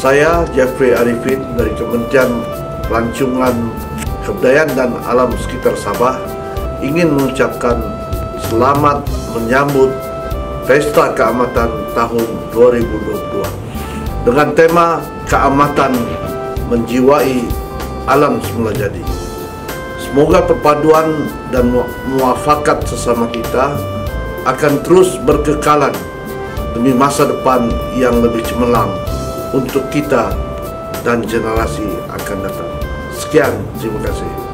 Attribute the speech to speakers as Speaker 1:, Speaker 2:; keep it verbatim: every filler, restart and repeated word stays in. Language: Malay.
Speaker 1: Saya Jeffrey Arifin dari Kementerian Pelancongan Kebudayaan dan Alam Sekitar Sabah ingin mengucapkan selamat menyambut Pesta Keamatan tahun dua ribu dua puluh dua dengan tema Keamatan Menjiwai Alam Semula Jadi. Semoga perpaduan dan muafakat sesama kita akan terus berkekalan demi masa depan yang lebih cemerlang untuk kita dan generasi akan datang. Sekian, terima kasih.